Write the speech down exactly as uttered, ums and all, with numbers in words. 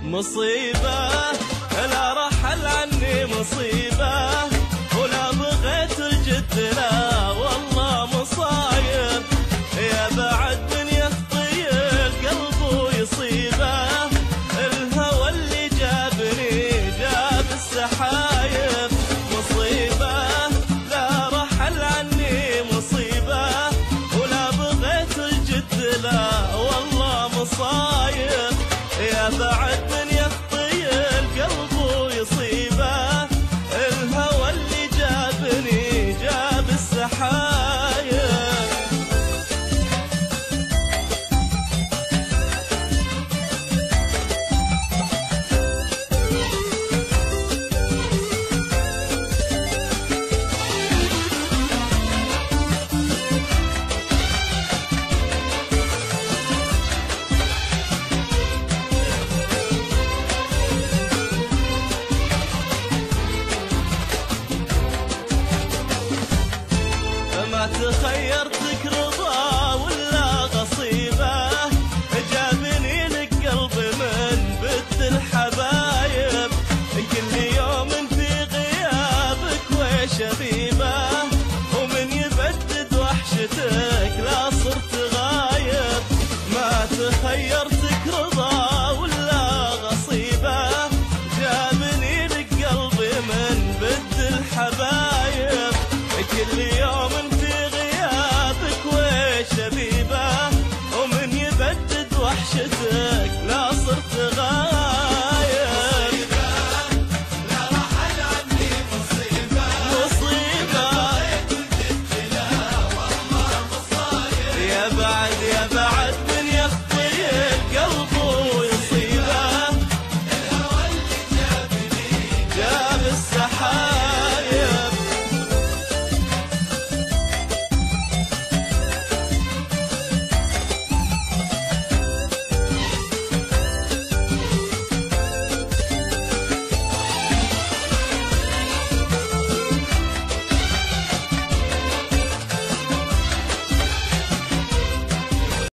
مصيبة لا رحل عني مصيبة، ولا بغيت الجد لا والله مصايب. يا بعد من يخطي القلب ويصيبه، الهوى اللي جابني جاب السحايب. مصيبة لا رحل عني مصيبة، ولا بغيت الجد لا والله مصايب. يا بعد من يخطي القلب ويصيبه، الهوى اللي جابني جاب السحايب. ما تخيرتك رضا ولا غصيبة، جابني لك قلبي من بث الحبايب. كل يوم في غيابك وشبيبة، ومن يبدد وحشتك لا صرت غايب. ما تخيرتك رضا ولا غصيبة، جابني لك قلبي من بث الحبايب. كل يوم شبيبة، ومن يبدد وحشته